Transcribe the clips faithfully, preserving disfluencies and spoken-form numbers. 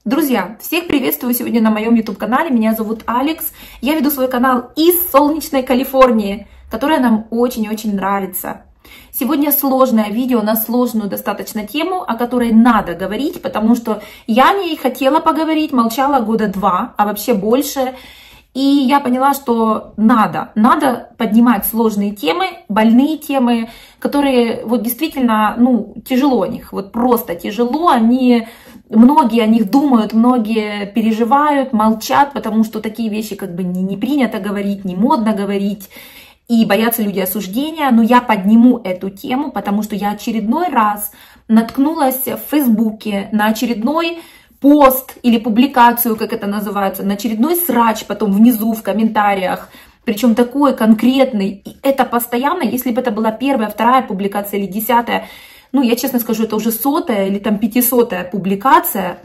Друзья, всех приветствую сегодня на моем YouTube-канале. Меня зовут Алекс. Я веду свой канал из солнечной Калифорнии, которая нам очень-очень нравится. Сегодня сложное видео на сложную достаточно тему, о которой надо говорить, потому что я о ней хотела поговорить, молчала года два, а вообще больше. И я поняла, что надо, надо поднимать сложные темы, больные темы, которые вот действительно, ну, тяжело о них, вот просто тяжело, они, многие о них думают, многие переживают, молчат, потому что такие вещи как бы не, не принято говорить, не модно говорить, и боятся люди осуждения, но я подниму эту тему, потому что я очередной раз наткнулась в Фейсбуке на очередной пост или публикацию, как это называется, на очередной срач потом внизу в комментариях, причем такой конкретный, и это постоянно, если бы это была первая, вторая публикация или десятая, ну я честно скажу, это уже сотая или там пятисотая публикация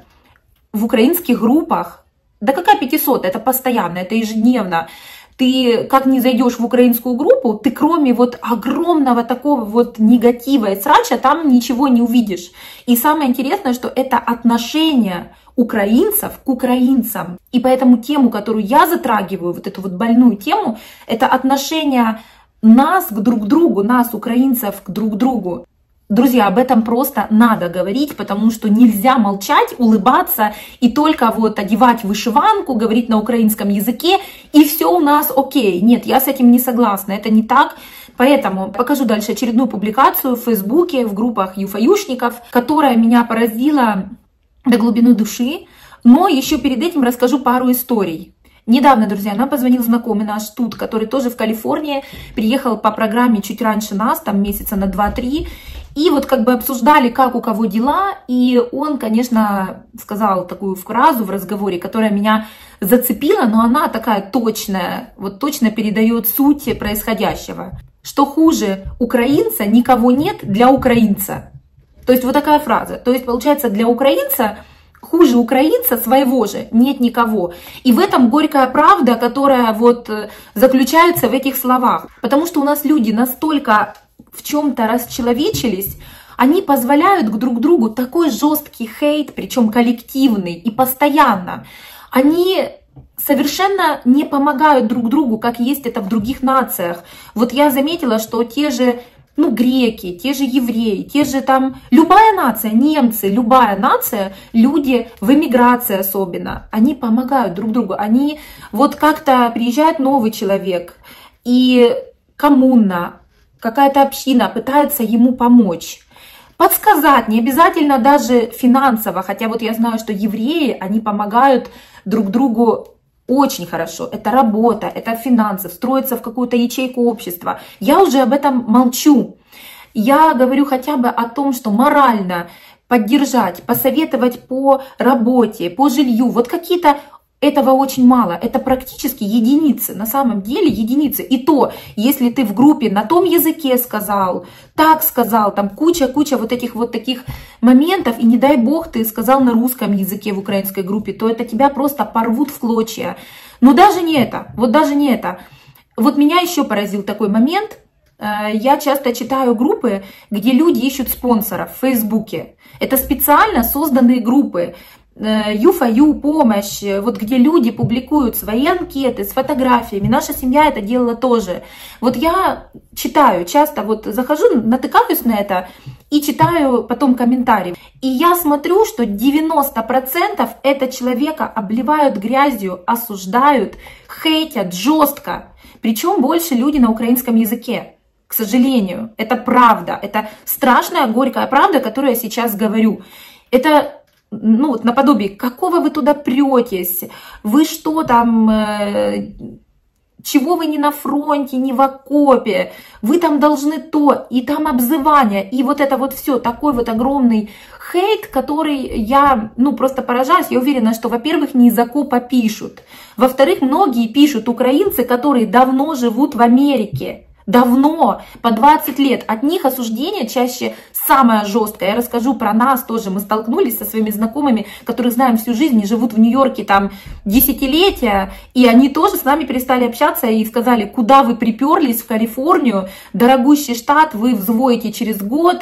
в украинских группах, да какая пятисотая, это постоянно, это ежедневно. Ты как не зайдешь в украинскую группу, ты кроме вот огромного такого вот негатива и срача там ничего не увидишь. И самое интересное, что это отношение украинцев к украинцам. И поэтому тему, которую я затрагиваю, вот эту вот больную тему, это отношение нас к друг другу, нас, украинцев, к друг другу. Друзья, об этом просто надо говорить, потому что нельзя молчать, улыбаться и только вот одевать вышиванку, говорить на украинском языке, и все у нас окей. Нет, я с этим не согласна, это не так. Поэтому покажу дальше очередную публикацию в Фейсбуке, в группах юфоюшников, которая меня поразила до глубины души. Но еще перед этим расскажу пару историй. Недавно, друзья, нам позвонил знакомый наш тут, который тоже в Калифорнии, приехал по программе чуть раньше нас, там месяца на два-три, и вот как бы обсуждали, как у кого дела, и он, конечно, сказал такую фразу в разговоре, которая меня зацепила, но она такая точная, вот точно передает суть происходящего, что хуже украинца никого нет для украинца. То есть вот такая фраза, то есть получается для украинца хуже украинца своего же нет никого. И в этом горькая правда, которая вот заключается в этих словах. Потому что у нас люди настолько в чем-то расчеловечились, они позволяют друг другу такой жесткий хейт, причем коллективный и постоянно. Они совершенно не помогают друг другу, как есть это в других нациях. Вот я заметила, что те же ну, греки, те же евреи, те же там, любая нация, немцы, любая нация, люди в эмиграции особенно, они помогают друг другу, они вот как-то приезжает новый человек, и коммуна, какая-то община пытается ему помочь, подсказать, не обязательно даже финансово, хотя вот я знаю, что евреи, они помогают друг другу очень хорошо, это работа, это финансы, встроиться в какую-то ячейку общества. Я уже об этом молчу. Я говорю хотя бы о том, что морально поддержать, посоветовать по работе, по жилью. Вот какие-то, этого очень мало. Это практически единицы, на самом деле единицы. И то, если ты в группе на том языке сказал, так сказал, там куча-куча вот этих вот таких моментов, и не дай бог ты сказал на русском языке в украинской группе, то это тебя просто порвут в клочья. Но даже не это, вот даже не это. Вот меня еще поразил такой момент. Я часто читаю группы, где люди ищут спонсоров в Фейсбуке. Это специально созданные группы. Юфою, помощь, вот где люди публикуют свои анкеты с фотографиями. Наша семья это делала тоже. Вот я читаю, часто вот захожу, натыкаюсь на это и читаю потом комментарии. И я смотрю, что девяносто процентов это человека обливают грязью, осуждают, хейтят жестко. Причем больше люди на украинском языке. К сожалению, это правда. Это страшная, горькая правда, которую я сейчас говорю. Это ну вот наподобие, какого вы туда претесь, вы что там, э, чего вы не на фронте, не в окопе, вы там должны то, и там обзывание, и вот это вот все, такой вот огромный хейт, который я, ну просто поражаюсь, я уверена, что, во-первых, не из окопа пишут, во-вторых, многие пишут украинцы, которые давно живут в Америке, давно, по двадцать лет, от них осуждение чаще самое жесткое. Я расскажу про нас тоже. Мы столкнулись со своими знакомыми, которых знаем всю жизнь, и живут в Нью-Йорке там десятилетия, и они тоже с нами перестали общаться и сказали, куда вы приперлись в Калифорнию, дорогущий штат, вы взвоите через год,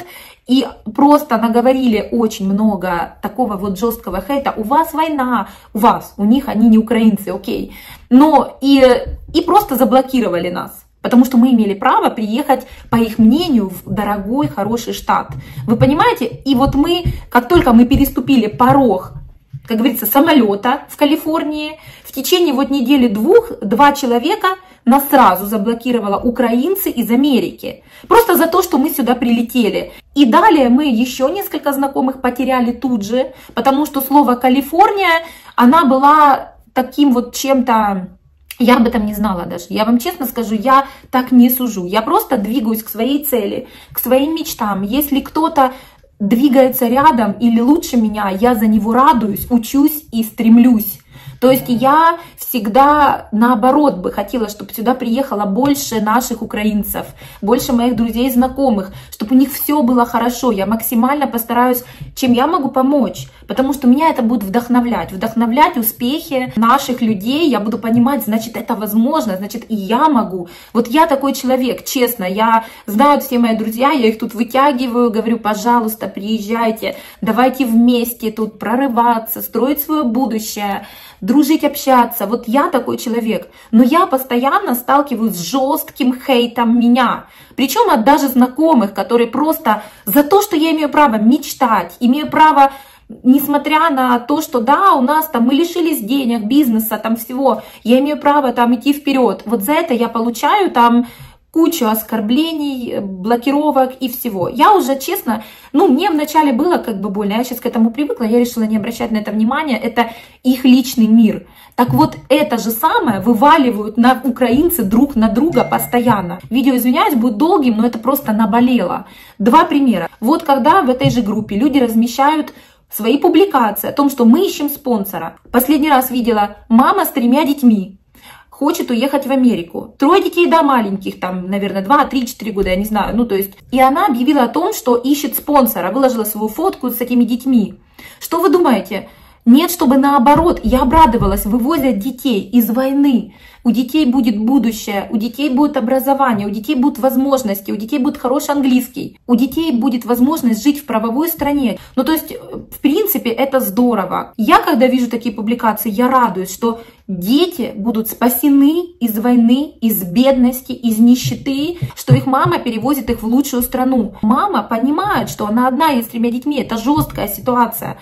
и просто наговорили очень много такого вот жесткого хейта. У вас война, у вас, у них, они не украинцы, окей. Но и, и просто заблокировали нас. Потому что мы имели право приехать, по их мнению, в дорогой, хороший штат. Вы понимаете? И вот мы, как только мы переступили порог, как говорится, самолета в Калифорнии, в течение вот недели-двух два человека нас сразу заблокировало украинцы из Америки. Просто за то, что мы сюда прилетели. И далее мы еще несколько знакомых потеряли тут же, потому что слово «Калифорния», она была таким вот чем-то... Я об этом не знала даже. Я вам честно скажу, я так не сужу. Я просто двигаюсь к своей цели, к своим мечтам. Если кто-то двигается рядом или лучше меня, я за него радуюсь, учусь и стремлюсь. То есть я всегда наоборот бы хотела, чтобы сюда приехало больше наших украинцев, больше моих друзей и знакомых, чтобы у них все было хорошо. Я максимально постараюсь, чем я могу помочь, потому что меня это будет вдохновлять, вдохновлять успехи наших людей. Я буду понимать, значит, это возможно, значит, и я могу. Вот я такой человек, честно, я знаю все мои друзья, я их тут вытягиваю, говорю, пожалуйста, приезжайте, давайте вместе тут прорываться, строить свое будущее, дружить, общаться. Вот я такой человек. Но я постоянно сталкиваюсь с жестким хейтом меня. Причем от даже знакомых, которые просто за то, что я имею право мечтать, имею право, несмотря на то, что да, у нас там мы лишились денег, бизнеса, там всего, я имею право там идти вперед. Вот за это я получаю там кучу оскорблений, блокировок и всего. Я уже, честно, ну, мне вначале было как бы больно, я сейчас к этому привыкла, я решила не обращать на это внимания, это их личный мир. Так вот, это же самое вываливают на украинцы друг на друга постоянно. Видео, извиняюсь, будет долгим, но это просто наболело. Два примера. Вот когда в этой же группе люди размещают свои публикации о том, что мы ищем спонсора. Последний раз видела мама с тремя детьми. Хочет уехать в Америку. Трое детей, да, маленьких, там, наверное, два, три, четыре года, я не знаю. Ну, то есть, и она объявила о том, что ищет спонсора, выложила свою фотку с этими детьми. Что вы думаете? Нет, чтобы наоборот, я обрадовалась, вывозят детей из войны. У детей будет будущее, у детей будет образование, у детей будут возможности, у детей будет хороший английский, у детей будет возможность жить в правовой стране. Ну, то есть, в принципе, это здорово. Я, когда вижу такие публикации, я радуюсь, что дети будут спасены из войны, из бедности, из нищеты, что их мама перевозит их в лучшую страну. Мама понимает, что она одна есть с тремя детьми, это жесткая ситуация.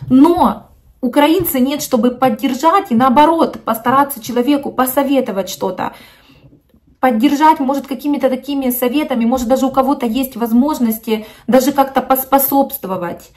Но украинцы нет, чтобы поддержать и наоборот постараться человеку посоветовать что-то. Поддержать, может, какими-то такими советами, может, даже у кого-то есть возможности даже как-то поспособствовать,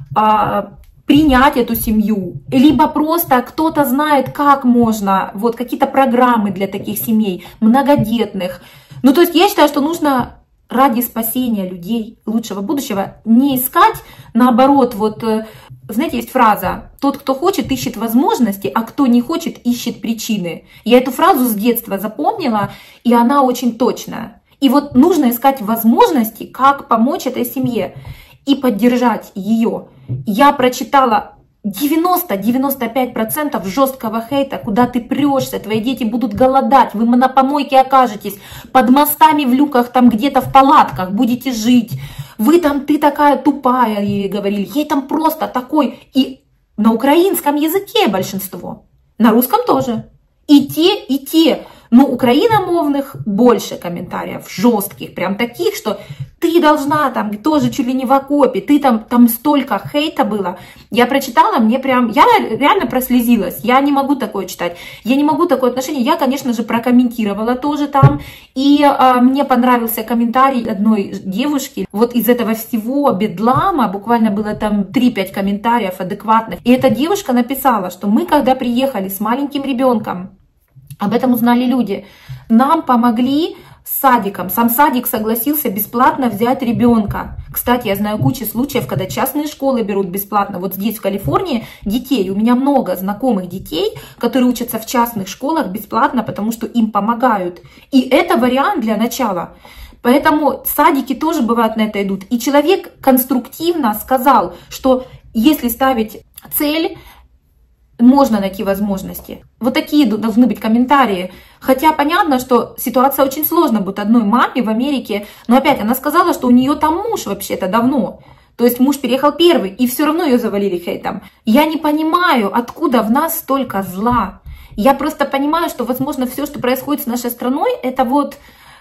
принять эту семью. Либо просто кто-то знает, как можно, вот какие-то программы для таких семей, многодетных. Ну, то есть я считаю, что нужно ради спасения людей, лучшего будущего, не искать, наоборот, вот, знаете, есть фраза: тот, кто хочет, ищет возможности, а кто не хочет, ищет причины. Я эту фразу с детства запомнила, и она очень точная. И вот нужно искать возможности, как помочь этой семье и поддержать ее. Я прочитала девяносто-девяносто пять процентов жесткого хейта, куда ты прешься, твои дети будут голодать, вы на помойке окажетесь, под мостами в люках, там где-то в палатках будете жить. Вы там, ты такая тупая, ей говорили, ей там просто такой. И на украинском языке большинство, на русском тоже. И те, и те. Но украиномовных больше комментариев, жестких, прям таких, что ты должна там тоже чуть ли не в окопе, ты там, там столько хейта было. Я прочитала, мне прям, я реально прослезилась, я не могу такое читать, я не могу такое отношение. Я, конечно же, прокомментировала тоже там, и а, мне понравился комментарий одной девушки, вот из этого всего бедлама, буквально было там три-пять комментариев адекватных, и эта девушка написала, что мы, когда приехали с маленьким ребенком, об этом узнали люди, нам помогли с садиком. Сам садик согласился бесплатно взять ребенка. Кстати, я знаю кучу случаев, когда частные школы берут бесплатно. Вот здесь, в Калифорнии, детей. У меня много знакомых детей, которые учатся в частных школах бесплатно, потому что им помогают. И это вариант для начала. Поэтому садики тоже бывают на это идут. И человек конструктивно сказал, что если ставить цель можно найти возможности. Вот такие должны быть комментарии. Хотя понятно, что ситуация очень сложная будет одной маме в Америке. Но опять она сказала, что у нее там муж вообще-то давно. То есть муж переехал первый, и все равно ее завалили хейтом. Я не понимаю, откуда в нас столько зла. Я просто понимаю, что, возможно, все, что происходит с нашей страной, это вот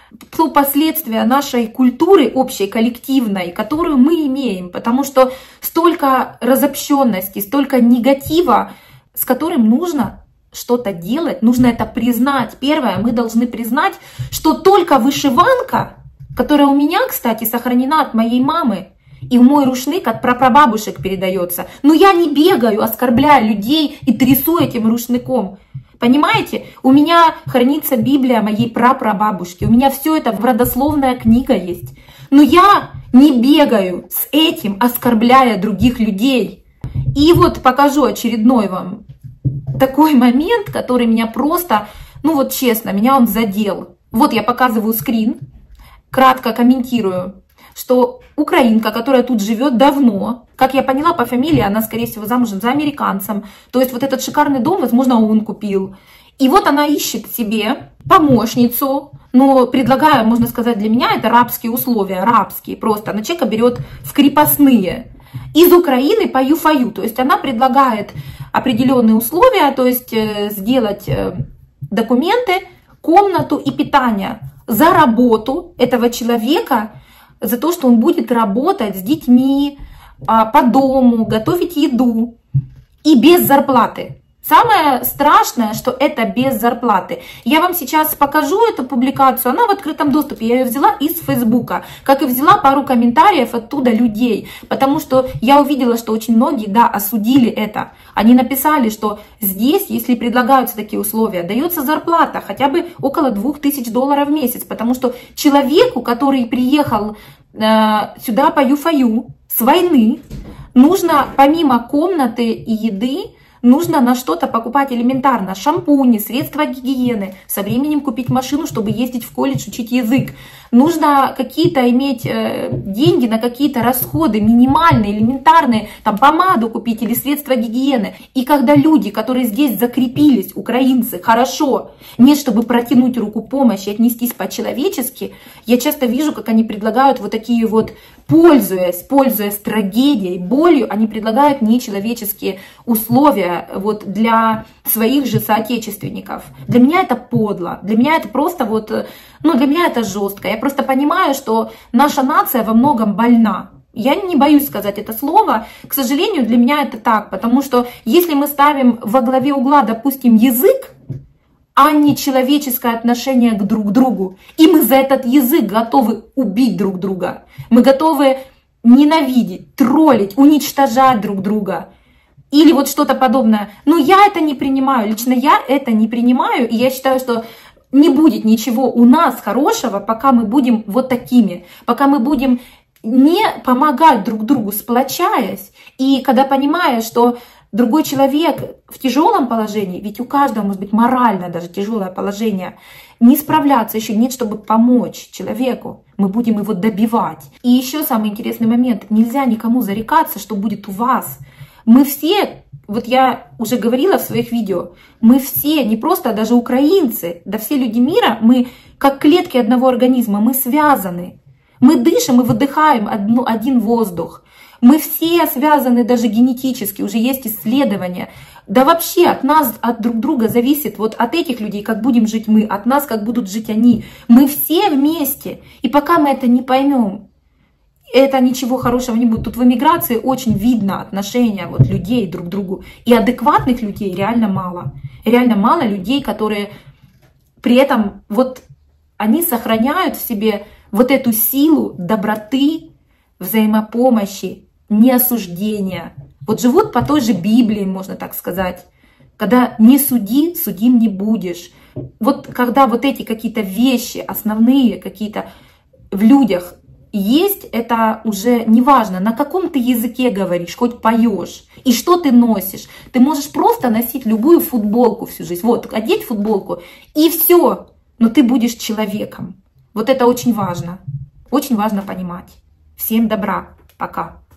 последствия нашей культуры общей, коллективной, которую мы имеем. Потому что столько разобщенности, столько негатива, с которым нужно что-то делать, нужно это признать. Первое, мы должны признать, что только вышиванка, которая у меня, кстати, сохранена от моей мамы, и мой рушник от прапрабабушек передается. Но я не бегаю, оскорбляя людей и трясу этим рушником. Понимаете? У меня хранится Библия моей прапрабабушки. У меня все это в родословная книга есть. Но я не бегаю с этим, оскорбляя других людей. И вот покажу очередной вам такой момент, который меня просто, ну вот честно, меня он задел. Вот я показываю скрин, кратко комментирую, что украинка, которая тут живет давно, как я поняла по фамилии, она, скорее всего, замужем за американцем. То есть вот этот шикарный дом, возможно, он купил. И вот она ищет себе помощницу, но предлагаю, можно сказать, для меня это рабские условия, рабские просто. Она человека берет в крепостные из Украины по ЮФАЮ. То есть она предлагает определенные условия, то есть сделать документы, комнату и питание за работу этого человека, за то, что он будет работать с детьми, по дому, готовить еду и без зарплаты. Самое страшное, что это без зарплаты. Я вам сейчас покажу эту публикацию, она в открытом доступе. Я ее взяла из Фейсбука, как и взяла пару комментариев оттуда людей. Потому что я увидела, что очень многие, да, осудили это. Они написали, что здесь, если предлагаются такие условия, дается зарплата хотя бы около двух тысяч долларов в месяц. Потому что человеку, который приехал э, сюда по ЮФАЮ с войны, нужно помимо комнаты и еды, нужно на что-то покупать элементарно. Шампуни, средства гигиены. Со временем купить машину, чтобы ездить в колледж, учить язык. Нужно какие-то иметь э, деньги на какие-то расходы минимальные, элементарные. Там помаду купить или средства гигиены. И когда люди, которые здесь закрепились, украинцы, хорошо, нет, чтобы протянуть руку помощи, отнестись по-человечески, я часто вижу, как они предлагают вот такие вот, пользуясь, пользуясь трагедией, болью, они предлагают нечеловеческие условия вот для своих же соотечественников. Для меня это подло, для меня это просто вот, ну для меня это жестко. Я просто понимаю, что наша нация во многом больна. Я не боюсь сказать это слово. К сожалению, для меня это так, потому что если мы ставим во главе угла, допустим, язык, а не человеческое отношение к друг другу. И мы за этот язык готовы убить друг друга. Мы готовы ненавидеть, троллить, уничтожать друг друга. Или вот что-то подобное. Но я это не принимаю. Лично я это не принимаю. И я считаю, что не будет ничего у нас хорошего, пока мы будем вот такими. Пока мы будем не помогать друг другу, сплочаясь. И когда понимаешь, что другой человек в тяжелом положении, ведь у каждого может быть морально даже тяжелое положение, не справляться еще нет, чтобы помочь человеку. Мы будем его добивать. И еще самый интересный момент. Нельзя никому зарекаться, что будет у вас. Мы все, вот я уже говорила в своих видео, мы все, не просто даже украинцы, да все люди мира, мы как клетки одного организма, мы связаны. Мы дышим и выдыхаем одну, один воздух. Мы все связаны даже генетически, уже есть исследования. Да вообще от нас, от друг друга зависит, вот от этих людей, как будем жить мы, от нас, как будут жить они. Мы все вместе. И пока мы это не поймем, это ничего хорошего не будет. Тут в эмиграции очень видно отношение вот людей друг к другу. И адекватных людей реально мало. Реально мало людей, которые при этом вот они сохраняют в себе вот эту силу доброты, взаимопомощи, неосуждения. Вот живут по той же Библии, можно так сказать. Когда не суди, судим не будешь. Вот когда вот эти какие-то вещи, основные какие-то в людях есть, это уже неважно, на каком ты языке говоришь, хоть поешь, и что ты носишь. Ты можешь просто носить любую футболку всю жизнь. Вот, одеть футболку, и все. Но ты будешь человеком. Вот это очень важно. Очень важно понимать. Всем добра. Пока.